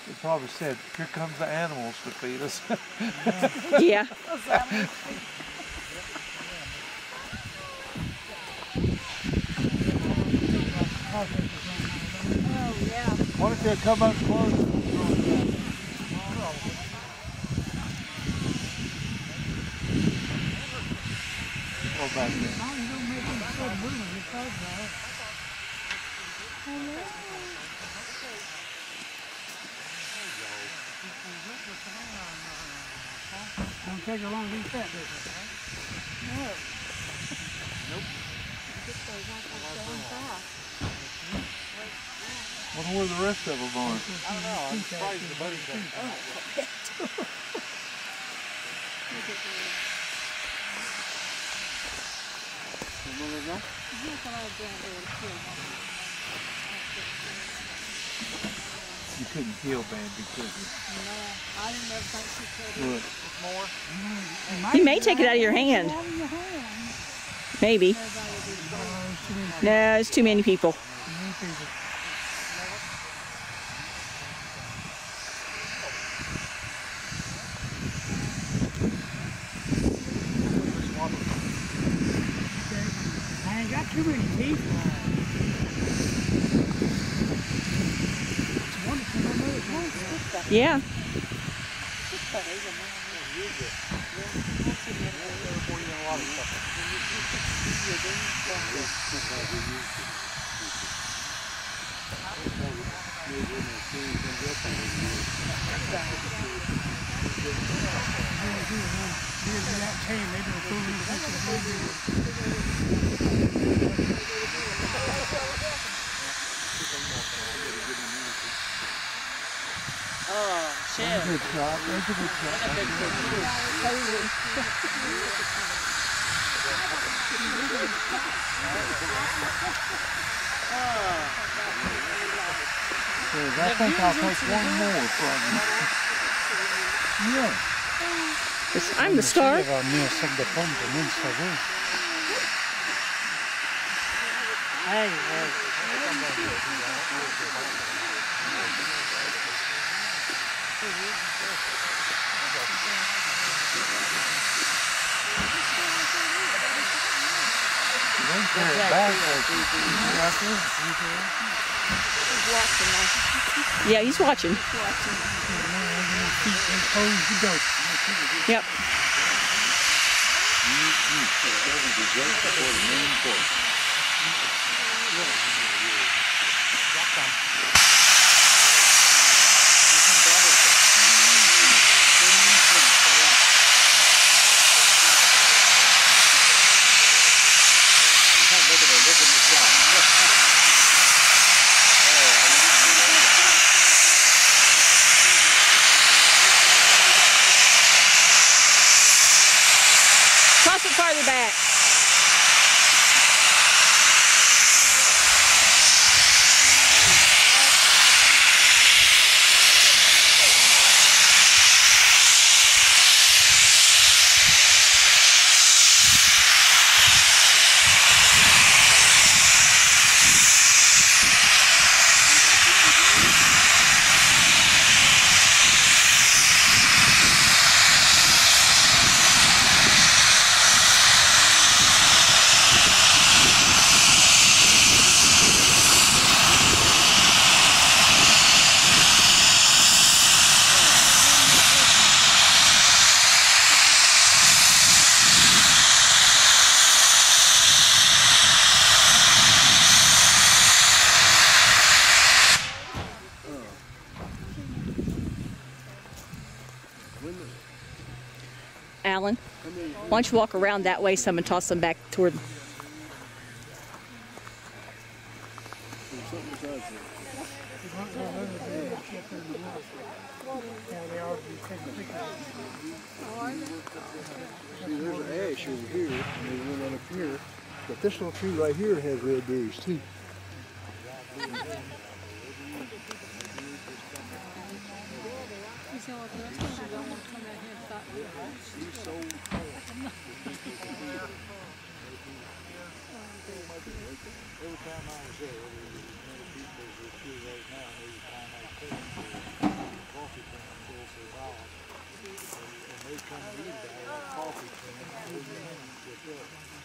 They probably said, "Here comes the animals to feed us." Yeah. Oh, yeah. What if they come up close? Or back there. Don't take her long to eat that, does it? No. Nope. Get those out there going fast. Wonder where the rest of them are. I don't know. I'm surprised the buddy doesn't. Oh, You couldn't kill Bambi, could you? no, I didn't ever think she could. Look. More? You may take it out of your hand. Maybe. No, it's too many people. I ain't got too many teeth. It's wonderful. Yeah. Oh, shit. That's a good shot. That's a good shot. Says, I think I'll take one more from you. Yeah. I'm the star. Hey, Yeah, he's watching. Yep. Toss it farther back. Alan, why don't you walk around that way some and toss them back toward... See, there's an ash over here, and there's one up here. But this little tree right here has red berries too. Every time I was there, there was many people who were here right now, and every time I came to coffee can across the house, and they come to eat out of a coffee can, I would get in and get up.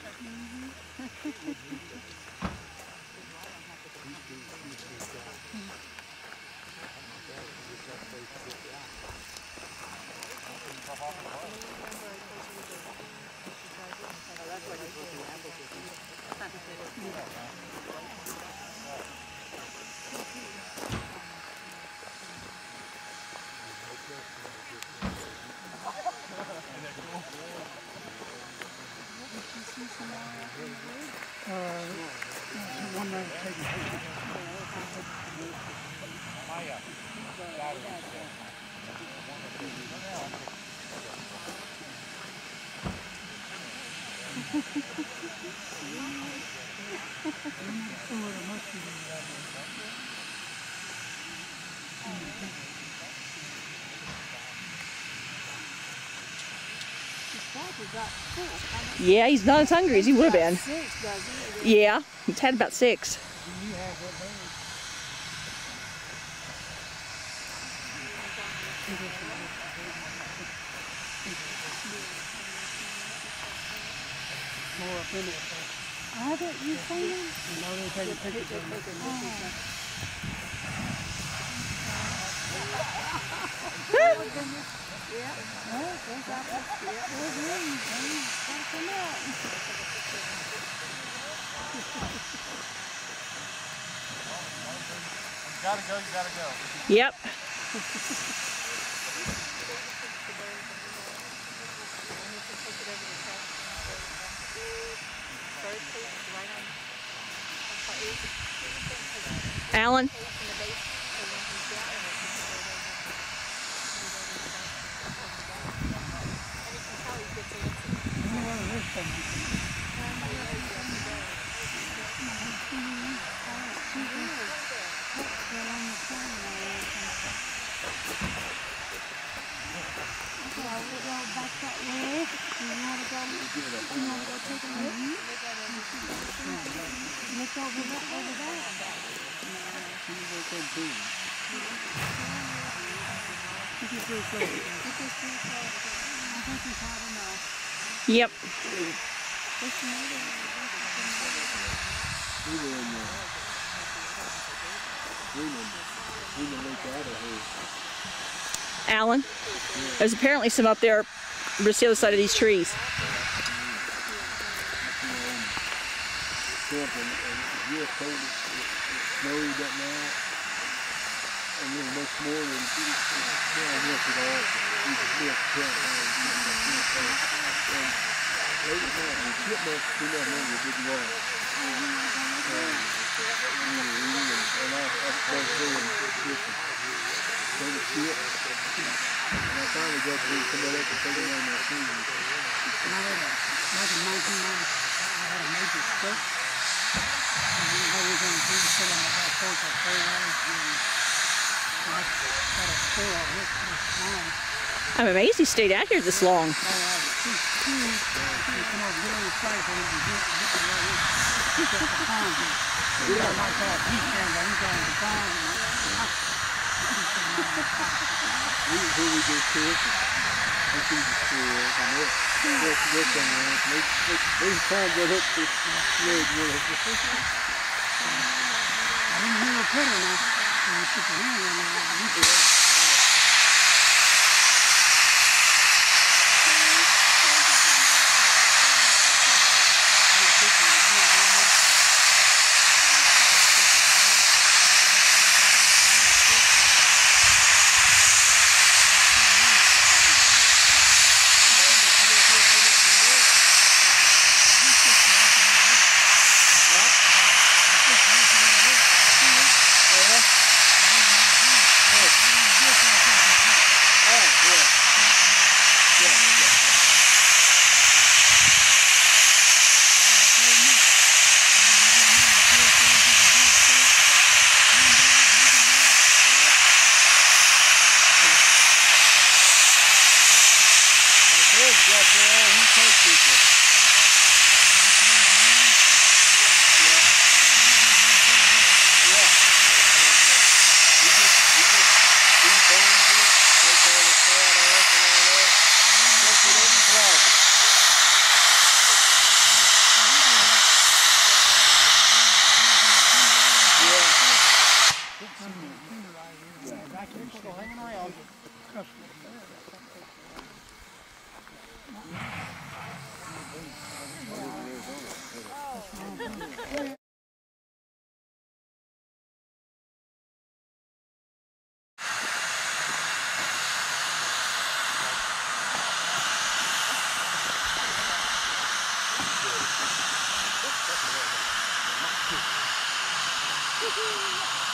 One man taking pictures. Yeah, he's not as hungry as he would have been. 6, doesn't he? Yeah, he's had about 6. More up in it. Haven't you seen him? You know they're taking pictures of them. Yeah. Oh, there's that. Yeah, there's him. Gotta come out. You gotta go, you gotta go. Yep. Alan? Yep. Alan, there's apparently some up there just the other side of these trees. And then much more than this at all. You can see it and late at night, the chipmunks do not know you didn't walk. And I started going fishing. So the ship, and I finally got to somebody else to take it on my team. Back in 1990, I had a major stroke. And I was on the sit on the back porch at 4 hours. I had a score on this line. I'm amazed he stayed out here this long. Oh, I was too. You come over, get on the side so you can get the pond. You got my car, he's down there, he's down the pond. Who we go fishing? I see the schools and what's going on. They trying to get up to the leg with it. I didn't hear a put on that. So you put your hand on there. People go hanging around. Customers there. Woohoo!